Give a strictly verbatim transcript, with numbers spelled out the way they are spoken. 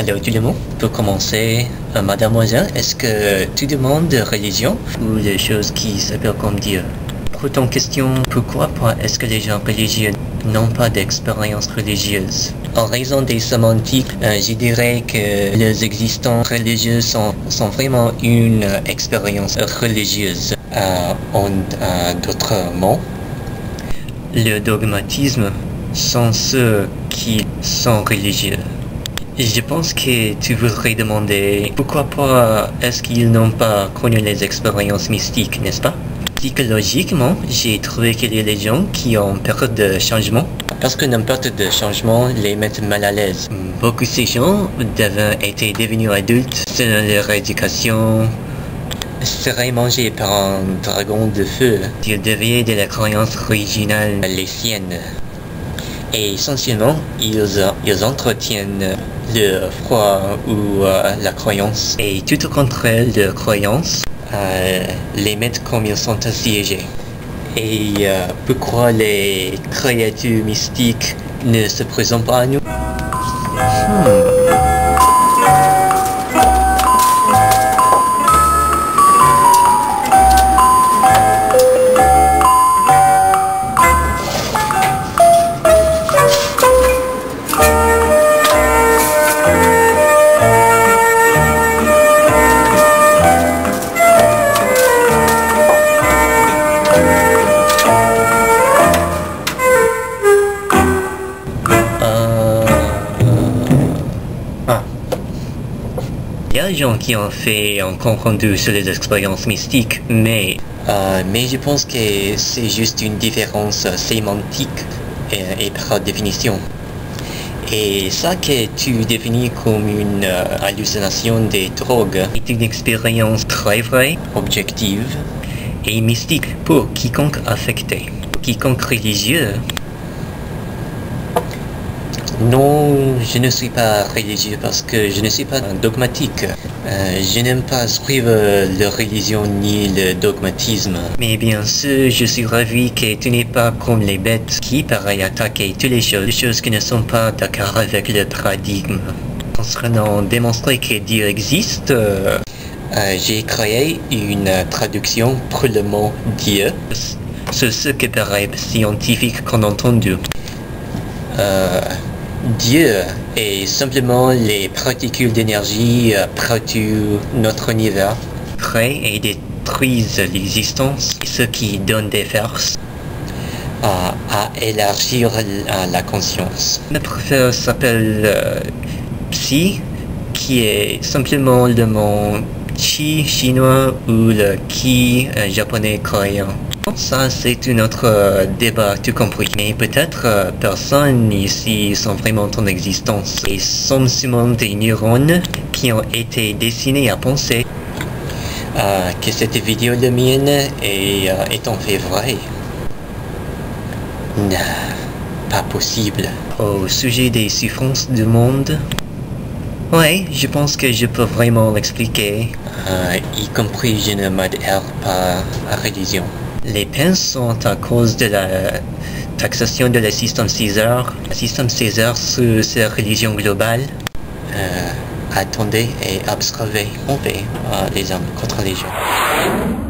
Alors tout le monde, pour commencer, euh, mademoiselle, est-ce que tu demandes de religion ou des choses qui s'appellent comme Dieu? Pour ton question, pourquoi est-ce que les gens religieux n'ont pas d'expérience religieuse? En raison des sémantiques, euh, je dirais que les existants religieux sont, sont vraiment une euh, expérience religieuse. Euh, en euh, d'autres mots, le dogmatisme sont ceux qui sont religieux. Je pense que tu voudrais demander pourquoi pas est-ce qu'ils n'ont pas connu les expériences mystiques, n'est-ce pas? Psychologiquement, j'ai trouvé qu'il y a des gens qui ont peur de changement. Parce que n'importe de changement les met mal à l'aise. Beaucoup de ces gens avaient été devenus adultes selon leur éducation, seraient mangés par un dragon de feu. Ils deviennent de la croyance originale les siennes. Et essentiellement, ils, ils entretiennent le froid ou euh, la croyance. Et tout au contraire de la croyance, euh, les mettent comme ils sont assiégés. Et euh, pourquoi les créatures mystiques ne se présentent pas à nous? hmm. Il y a des gens qui ont fait un compte rendu sur les expériences mystiques, mais euh, mais je pense que c'est juste une différence sémantique et, et par définition. Et ça que tu définis comme une euh, hallucination des drogues est une expérience très vraie, objective et mystique pour quiconque affecté. Pour quiconque religieux. Non, je ne suis pas religieux parce que je ne suis pas dogmatique. Euh, je n'aime pas suivre la religion ni le dogmatisme. Mais bien sûr, je suis ravi que tu n'es pas comme les bêtes qui paraissent attaquer toutes les choses, les choses qui ne sont pas d'accord avec le paradigme. Concernant démontrer que Dieu existe, euh, euh, j'ai créé une traduction pour le mot Dieu. C'est ce qui paraît scientifique qu'on a entendu. Euh, Dieu est simplement les particules d'énergie euh, partout notre univers, créent et détruisent l'existence, ce qui donne des forces à, à élargir la, la conscience. Notre professeur s'appelle euh, Psy, qui est simplement le mot Chi chinois ou le Ki euh, japonais coréen. Ça, c'est un autre euh, débat, tout compris. Mais peut-être euh, personne ici sont vraiment en existence. Et sont seulement des neurones qui ont été dessinés à penser euh, que cette vidéo de mienne est, euh, est en fait vraie. Non, pas possible. Au sujet des souffrances du monde, ouais, je pense que je peux vraiment l'expliquer. Euh, y compris, je ne m'adhère pas à la religion. Les peines sont à cause de la taxation de le système César. Le système César sous sa religion globale. Euh, attendez et observez, on fait euh, les hommes contre les gens.